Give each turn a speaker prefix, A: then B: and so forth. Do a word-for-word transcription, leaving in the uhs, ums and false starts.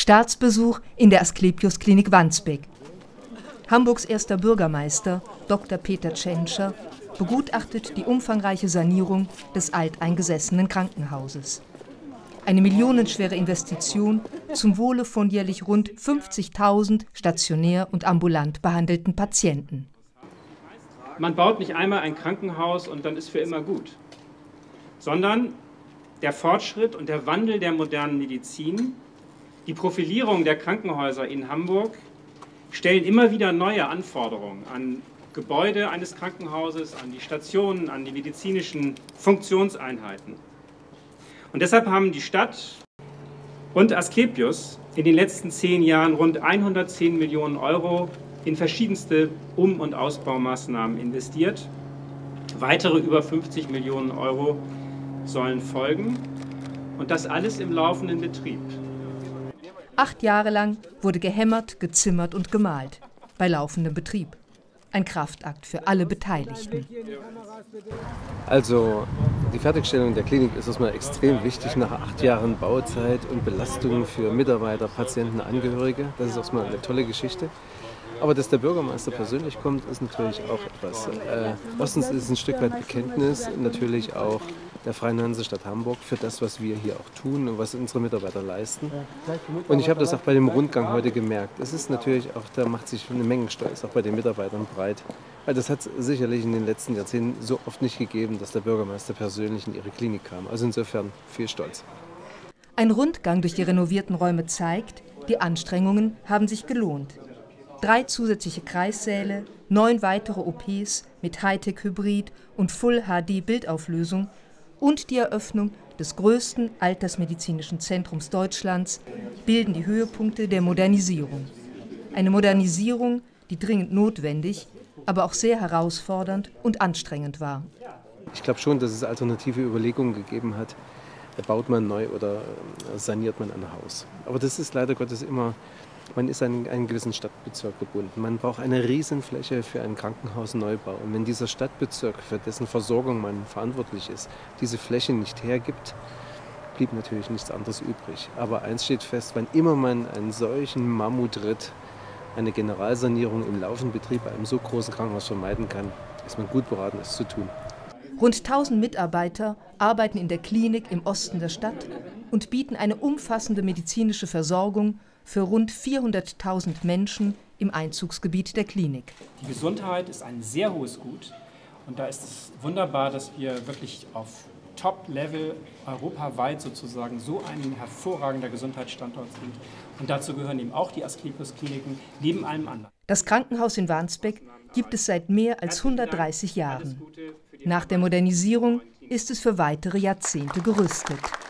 A: Staatsbesuch in der Asklepios-Klinik Wandsbek. Hamburgs erster Bürgermeister, Doktor Peter Tschentscher, begutachtet die umfangreiche Sanierung des alteingesessenen Krankenhauses. Eine millionenschwere Investition zum Wohle von jährlich rund fünfzigtausend stationär und ambulant behandelten Patienten.
B: Man baut nicht einmal ein Krankenhaus und dann ist für immer gut, sondern der Fortschritt und der Wandel der modernen Medizin, die Profilierung der Krankenhäuser in Hamburg stellen immer wieder neue Anforderungen an Gebäude eines Krankenhauses, an die Stationen, an die medizinischen Funktionseinheiten. Und deshalb haben die Stadt und Asklepios in den letzten zehn Jahren rund hundertzehn Millionen Euro in verschiedenste Um- und Ausbaumaßnahmen investiert. Weitere über fünfzig Millionen Euro sollen folgen und das alles im laufenden Betrieb.
A: Acht Jahre lang wurde gehämmert, gezimmert und gemalt, bei laufendem Betrieb. Ein Kraftakt für alle Beteiligten.
C: Also die Fertigstellung der Klinik ist erstmal extrem wichtig nach acht Jahren Bauzeit und Belastung für Mitarbeiter, Patienten, Angehörige. Das ist erstmal eine tolle Geschichte. Aber dass der Bürgermeister persönlich kommt, ist natürlich auch etwas. Äh, erstens ist es ein Stück weit Bekenntnis, natürlich auch der Freien Hansestadt Hamburg für das, was wir hier auch tun und was unsere Mitarbeiter leisten. Und ich habe das auch bei dem Rundgang heute gemerkt. Es ist natürlich auch, da macht sich eine Menge Stolz auch bei den Mitarbeitern breit. Weil das hat es sicherlich in den letzten Jahrzehnten so oft nicht gegeben, dass der Bürgermeister persönlich in ihre Klinik kam. Also insofern viel Stolz.
A: Ein Rundgang durch die renovierten Räume zeigt, die Anstrengungen haben sich gelohnt. Drei zusätzliche Kreissäle, neun weitere O Ps mit Hightech-Hybrid und Full-H D-Bildauflösung und die Eröffnung des größten altersmedizinischen Zentrums Deutschlands bilden die Höhepunkte der Modernisierung. Eine Modernisierung, die dringend notwendig, aber auch sehr herausfordernd und anstrengend war.
C: Ich glaube schon, dass es alternative Überlegungen gegeben hat. Baut man neu oder saniert man ein Haus? Aber das ist leider Gottes immer, man ist an einen gewissen Stadtbezirk gebunden. Man braucht eine Riesenfläche für einen Krankenhausneubau. Und wenn dieser Stadtbezirk, für dessen Versorgung man verantwortlich ist, diese Fläche nicht hergibt, blieb natürlich nichts anderes übrig. Aber eins steht fest, wann immer man einen solchen Mammutritt, eine Generalsanierung im laufenden Betrieb bei einem so großen Krankenhaus vermeiden kann, ist man gut beraten, es zu tun.
A: Rund tausend Mitarbeiter arbeiten in der Klinik im Osten der Stadt und bieten eine umfassende medizinische Versorgung für rund vierhunderttausend Menschen im Einzugsgebiet der Klinik.
B: Die Gesundheit ist ein sehr hohes Gut und da ist es wunderbar, dass wir wirklich auf Top-Level europaweit sozusagen so ein hervorragender Gesundheitsstandort sind. Und dazu gehören eben auch die Asklepios-Kliniken neben allem anderen.
A: Das Krankenhaus in Wandsbek gibt es seit mehr als hundertdreißig Jahren. Nach der Modernisierung ist es für weitere Jahrzehnte gerüstet.